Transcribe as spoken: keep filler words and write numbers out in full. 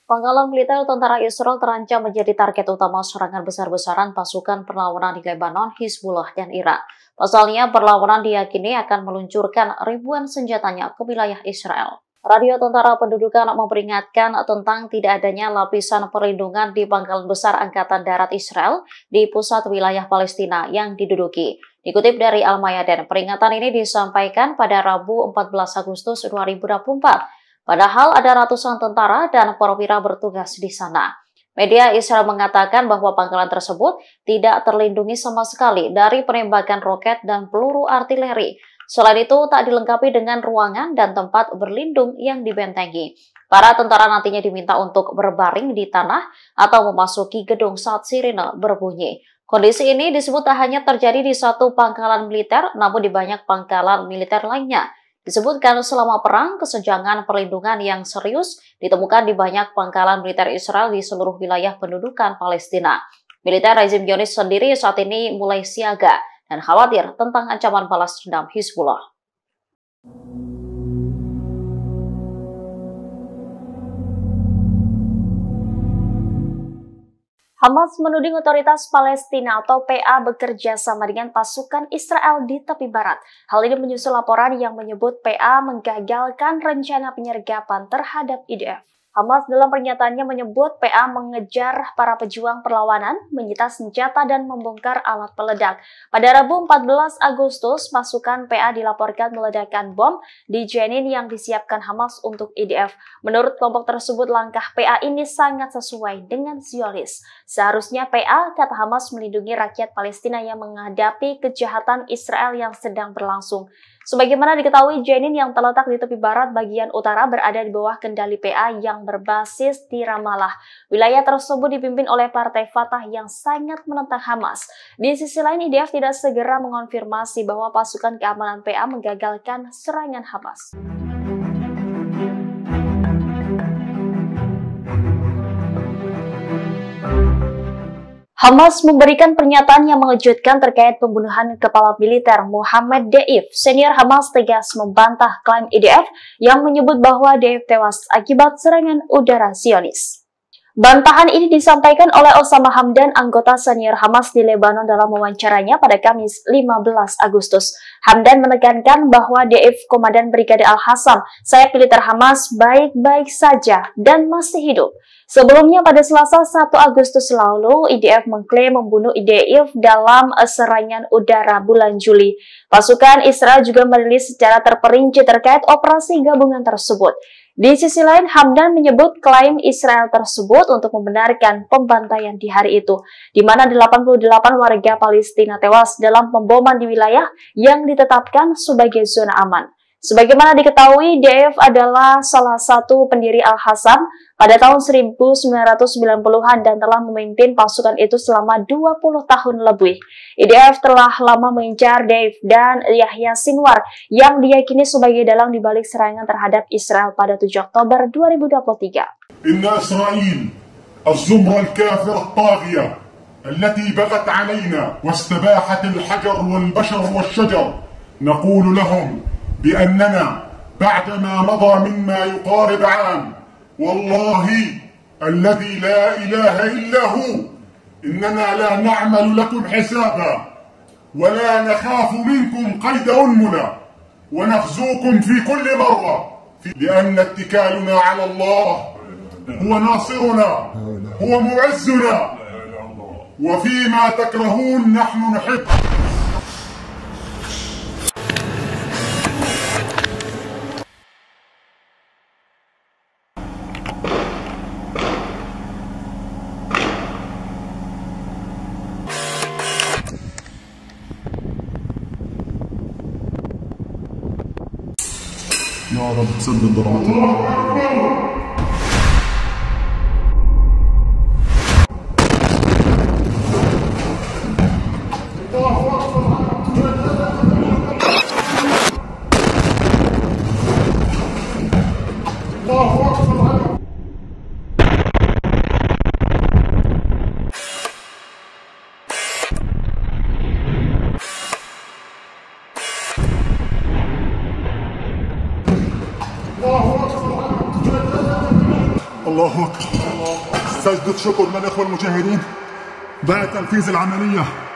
Pangkalan militer tentara Israel terancam menjadi target utama serangan besar-besaran pasukan perlawanan di Lebanon, Hizbullah, dan Iran. Pasalnya, perlawanan diyakini akan meluncurkan ribuan senjatanya ke wilayah Israel. Radio Tentara Pendudukan memperingatkan tentang tidak adanya lapisan perlindungan di pangkalan besar Angkatan Darat Israel di pusat wilayah Palestina yang diduduki. Dikutip dari Al-Mayadin, peringatan ini disampaikan pada Rabu empat belas Agustus dua ribu dua puluh empat. Padahal ada ratusan tentara dan perwira bertugas di sana. Media Israel mengatakan bahwa pangkalan tersebut tidak terlindungi sama sekali dari penembakan roket dan peluru artileri. Selain itu, tak dilengkapi dengan ruangan dan tempat berlindung yang dibentengi. Para tentara nantinya diminta untuk berbaring di tanah atau memasuki gedung saat sirine berbunyi. Kondisi ini disebut tak hanya terjadi di satu pangkalan militer, namun di banyak pangkalan militer lainnya. Disebutkan selama perang, kesenjangan perlindungan yang serius ditemukan di banyak pangkalan militer Israel di seluruh wilayah pendudukan Palestina. Militer rezim Zionis sendiri saat ini mulai siaga dan khawatir tentang ancaman balas dendam Hizbullah. Hamas menuding otoritas Palestina atau P A bekerja sama dengan pasukan Israel di tepi barat. Hal ini menyusul laporan yang menyebut P A menggagalkan rencana penyergapan terhadap I D F. Hamas dalam pernyataannya menyebut P A mengejar para pejuang perlawanan, menyita senjata dan membongkar alat peledak. Pada Rabu empat belas Agustus, pasukan P A dilaporkan meledakkan bom di Jenin yang disiapkan Hamas untuk I D F. Menurut kelompok tersebut, langkah P A ini sangat sesuai dengan Zionis. Seharusnya P A, kata Hamas, melindungi rakyat Palestina yang menghadapi kejahatan Israel yang sedang berlangsung. Sebagaimana diketahui, Jenin yang terletak di tepi barat bagian utara berada di bawah kendali P A yang berbasis di Ramallah. Wilayah tersebut dipimpin oleh Partai Fatah yang sangat menentang Hamas. Di sisi lain, I D F tidak segera mengonfirmasi bahwa pasukan keamanan P A menggagalkan serangan Hamas. Hamas memberikan pernyataan yang mengejutkan terkait pembunuhan kepala militer Mohammad Deif. Senior Hamas tegas membantah klaim I D F yang menyebut bahwa Deif tewas akibat serangan udara Zionis. Bantahan ini disampaikan oleh Osama Hamdan, anggota senior Hamas di Lebanon dalam wawancaranya pada Kamis lima belas Agustus. Hamdan menekankan bahwa Deif, Komandan Brigade Al-Hassam, sayap militer Hamas, baik-baik saja dan masih hidup. Sebelumnya pada Selasa satu Agustus lalu, I D F mengklaim membunuh Deif dalam serangan udara bulan Juli. Pasukan Israel juga merilis secara terperinci terkait operasi gabungan tersebut. Di sisi lain, Hamdan menyebut klaim Israel tersebut untuk membenarkan pembantaian di hari itu, di mana delapan puluh delapan warga Palestina tewas dalam pemboman di wilayah yang ditetapkan sebagai zona aman. Sebagaimana diketahui, Deif adalah salah satu pendiri Al-Hassam pada tahun seribu sembilan ratus sembilan puluhan dan telah memimpin pasukan itu selama dua puluh tahun lebih. I D F telah lama mengincar Deif dan Yahya Sinwar yang diyakini sebagai dalang dibalik serangan terhadap Israel pada tujuh Oktober dua ribu dua puluh tiga. Inna Israel, az-zumra al-kafir al-taghiyah, التي بغت علينا واستباحت الحجر والبشر والشجر نقول لهم بأننا بعدما مضى مما يقارب عام والله الذي لا إله إلا هو إننا لا نعمل لكم حسابا ولا نخاف منكم قيد أنملة ونخزوكم في كل مرة لأن اتكالنا على الله هو ناصرنا هو معزنا وفيما تكرهون نحن نحب. يا رب تسدد ضربات الله أكبر. الله أكبر. سجدة شكر للإخوة المجاهدين بعد تنفيذ العملية.